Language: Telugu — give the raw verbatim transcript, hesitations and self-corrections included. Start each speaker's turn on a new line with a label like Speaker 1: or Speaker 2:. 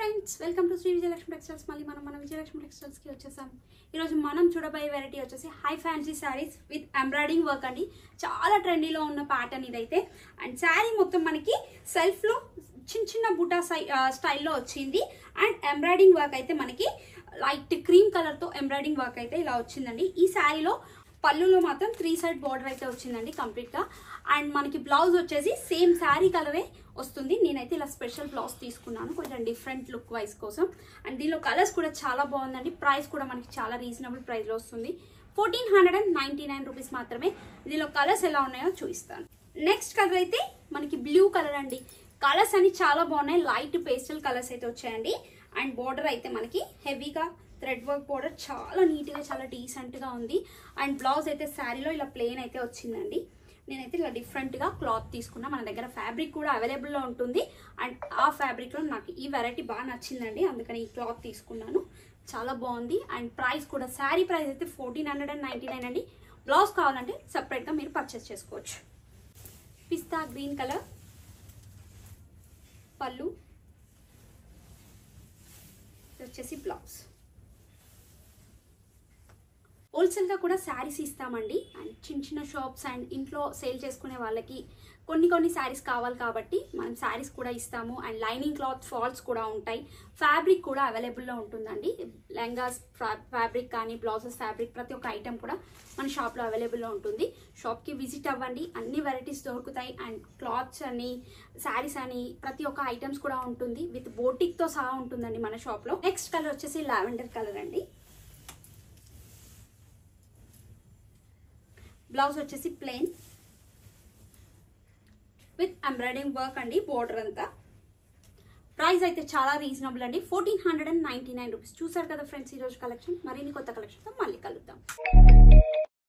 Speaker 1: Friends, welcome to Shri Vijayalakshmi textiles. మళ్ళీ మనం మన విజయలక్ష్మి టెక్స్టైల్స్ కి వచ్చేసాం. ఈరోజు మనం చూడబోయే వెరైటీ వచ్చేసి high fancy saris with embroidering work అండి. చాలా ట్రెండీలో ఉన్న ప్యాటర్న్ ఇదైతే. అండ్ శారీ మొత్తం మనకి సెల్ఫ్ లో చిన్న చిన్న బుటా స్టైల్లో వచ్చింది. అండ్ ఎంబ్రాయిడింగ్ వర్క్ అయితే మనకి లైట్ క్రీమ్ కలర్ తో ఎంబ్రాయిడింగ్ వర్క్ అయితే ఇలా వచ్చిందండి. ఈ శారీలో పళ్ళులో మాత్రం త్రీ సైడ్ బార్డర్ అయితే వచ్చిందండి కంప్లీట్ గా. అండ్ మనకి బ్లౌజ్ వచ్చేసి సేమ్ శారీ కలరే వస్తుంది. నేనైతే ఇలా స్పెషల్ బ్లౌజ్ తీసుకున్నాను కొంచెం డిఫరెంట్ లుక్ వైజ్ కోసం. అండ్ దీనిలో కలర్స్ కూడా చాలా బాగుందండి. ప్రైస్ కూడా మనకి చాలా రీజనబుల్ ప్రైస్ లో వస్తుంది. Fourteen hundred and ninety nine rupees మాత్రమే. దీనిలో కలర్స్ ఎలా ఉన్నాయో చూపిస్తాను. నెక్స్ట్ కలర్ అయితే మనకి బ్లూ కలర్ అండి. కలర్స్ అన్ని చాలా బాగున్నాయి. లైట్ పేస్టల్ కలర్స్ అయితే వచ్చాయండి. అండ్ బార్డర్ అయితే మనకి హెవీగా థ్రెడ్ వర్క్ బార్డర్ చాలా నీట్ గా చాలా డీసెంట్ గా ఉంది. అండ్ బ్లౌజ్ అయితే శారీలో ఇలా ప్లెయిన్ అయితే వచ్చిందండి. నేనైతే ఇలా డిఫరెంట్ గా క్లాత్ తీసుకున్నా. మన దగ్గర ఫ్యాబ్రిక్ కూడా అవైలబుల్ లో ఉంటుంది. అండ్ ఆ ఫ్యాబ్రిక్ లో నాకు ఈ వెరైటీ బాగా నచ్చిందండి, అందుకని ఈ క్లాత్ తీసుకున్నాను. చాలా బాగుంది. అండ్ ప్రైస్ కూడా శారీ ప్రైస్ అయితే fourteen hundred and ninety nine అండి. బ్లౌజ్ కావాలంటే సెపరేట్ గా మీరు పర్చేస్ చేసుకోవచ్చు. పిస్తా గ్రీన్ కలర్ పళ్ళు, వచ్చేసి బ్లౌజ్. హోల్సేల్ గా కూడా శారీస్ ఇస్తామండి. అండ్ చిన్న చిన్న షాప్స్ అండ్ ఇంట్లో సేల్ చేసుకునే వాళ్ళకి కొన్ని కొన్ని శారీస్ కావాలి కాబట్టి మనం శారీస్ కూడా ఇస్తాము. అండ్ లైనింగ్ క్లాత్ ఫాల్స్ కూడా ఉంటాయి. ఫ్యాబ్రిక్ కూడా అవైలబుల్లో ఉంటుందండి. లెహంగాస్ ఫ్యాబ్రిక్ కానీ బ్లౌజెస్ ఫ్యాబ్రిక్ ప్రతి ఒక్క ఐటమ్ కూడా మన షాప్లో అవైలబుల్లో ఉంటుంది. షాప్కి విజిట్ అవ్వండి, అన్ని వెరైటీస్ దొరుకుతాయి. అండ్ క్లాత్స్ అని శారీస్ అని ప్రతి ఒక్క ఐటమ్స్ కూడా ఉంటుంది. విత్ బోటిక్తో సహా ఉంటుందండి మన షాప్లో. నెక్స్ట్ కలర్ వచ్చేసి లావెండర్ కలర్ అండి. బ్లౌజ్ వచ్చేసి ప్లెయిన్ విత్ ఎంబ్రాయిడింగ్ వర్క్ అండి బోర్డర్ అంతా. ప్రైస్ అయితే చాలా రీజనబుల్ అండి. Fourteen hundred and ninety nine rupees. చూసారు కదా ఫ్రెండ్స్ ఈరోజు కలెక్షన్. మరిన్ని కొత్త కలెక్షన్